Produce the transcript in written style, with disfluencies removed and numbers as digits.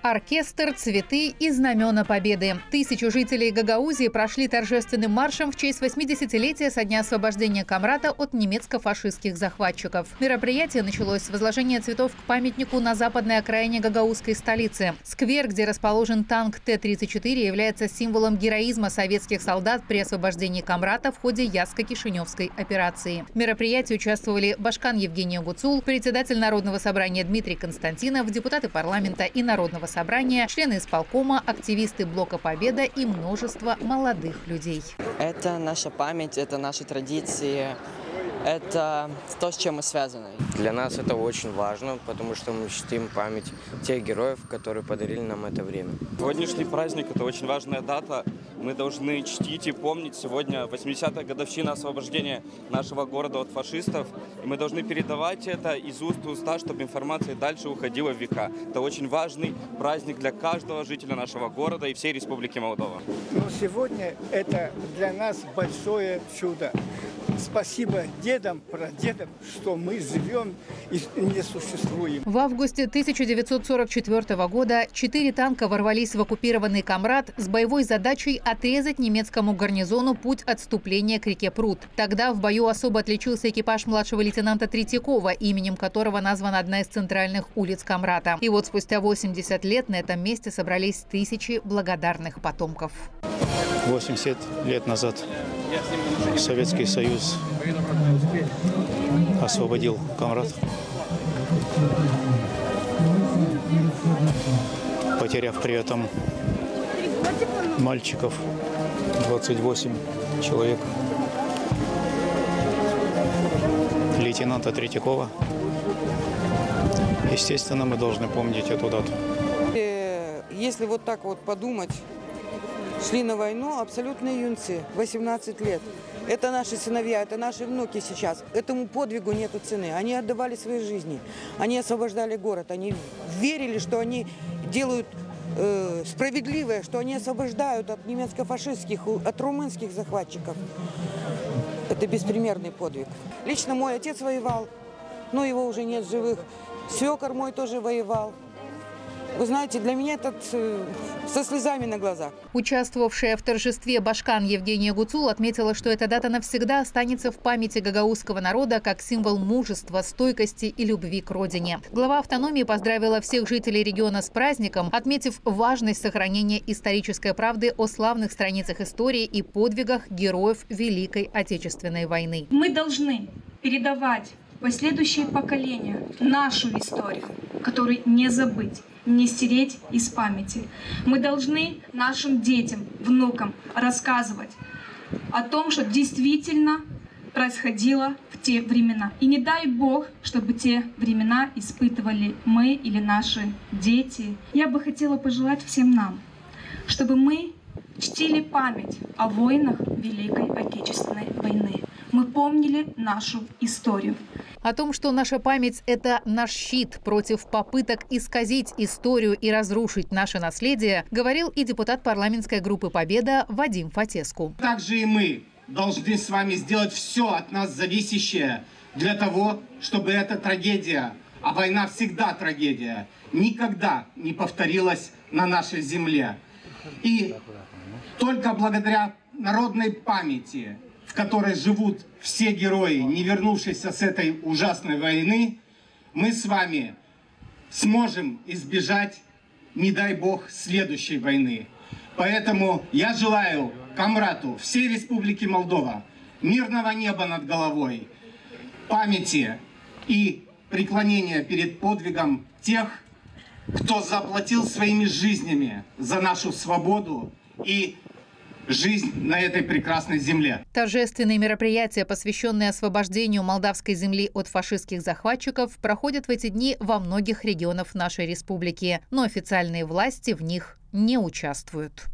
Оркестр, цветы и знамена победы. 1000 жителей Гагаузии прошли торжественным маршем в честь 80-летия со дня освобождения Камрата от немецко-фашистских захватчиков. Мероприятие началось с возложения цветов к памятнику на западной окраине гагаузской столицы. Сквер, где расположен танк Т-34, является символом героизма советских солдат при освобождении Камрата в ходе Ясско-Кишиневской операции. В мероприятии участвовали Башкан Евгения Гуцул, председатель Народного собрания Дмитрий Константинов, депутаты парламента и Народного собрания, члены исполкома, активисты Блока Победа и множество молодых людей. Это наша память, это наши традиции, это то, с чем мы связаны. Для нас это очень важно, потому что мы чтим память тех героев, которые подарили нам это время. Сегодняшний праздник – это очень важная дата. Мы должны чтить и помнить. Сегодня 80-я годовщина освобождения нашего города от фашистов. И мы должны передавать это из уст в уста, чтобы информация дальше уходила в века. Это очень важный праздник для каждого жителя нашего города и всей Республики Молдова. Но сегодня это для нас большое чудо. Спасибо дедам, прадедам, что мы живем и не существуем. В августе 1944 года 4 танка ворвались в оккупированный Камрат с боевой задачей отрезать немецкому гарнизону путь отступления к реке Прут. Тогда в бою особо отличился экипаж младшего лейтенанта Третьякова, именем которого названа одна из центральных улиц Камрата. И вот спустя 80 лет на этом месте собрались тысячи благодарных потомков. 80 лет назад Советский Союз освободил Камрат, потеряв при этом мальчиков 28 человек, лейтенанта Третьякова. Естественно, мы должны помнить эту дату. Если вот так вот подумать, шли на войну абсолютные юнцы, 18 лет. Это наши сыновья, это наши внуки сейчас. Этому подвигу нету цены. Они отдавали свои жизни, они освобождали город, они верили, что они делают справедливое, что они освобождают от немецко-фашистских, от румынских захватчиков. Это беспримерный подвиг. Лично мой отец воевал, но его уже нет в живых. Свекор мой тоже воевал. Вы знаете, для меня это со слезами на глазах. Участвовавшая в торжестве Башкан Евгения Гуцул отметила, что эта дата навсегда останется в памяти гагаузского народа как символ мужества, стойкости и любви к родине. Глава автономии поздравила всех жителей региона с праздником, отметив важность сохранения исторической правды о славных страницах истории и подвигах героев Великой Отечественной войны. Мы должны передавать в последующие поколения нашу историю, которую не забыть, не стереть из памяти. Мы должны нашим детям, внукам рассказывать о том, что действительно происходило в те времена. И не дай Бог, чтобы те времена испытывали мы или наши дети. Я бы хотела пожелать всем нам, чтобы мы чтили память о войнах Великой Отечественной войны. Мы помнили нашу историю. О том, что наша память – это наш щит против попыток исказить историю и разрушить наше наследие, говорил и депутат парламентской группы «Победа» Вадим Фатеску. Также и мы должны с вами сделать все от нас зависящее для того, чтобы эта трагедия, а война всегда трагедия, никогда не повторилась на нашей земле. И только благодаря народной памяти, в которой живут все герои, не вернувшиеся с этой ужасной войны, мы с вами сможем избежать, не дай бог, следующей войны. Поэтому я желаю Камрату, всей Республики Молдова, мирного неба над головой, памяти и преклонения перед подвигом тех, кто заплатил своими жизнями за нашу свободу и жизнь на этой прекрасной земле. Торжественные мероприятия, посвященные освобождению молдавской земли от фашистских захватчиков, проходят в эти дни во многих регионах нашей республики, но официальные власти в них не участвуют.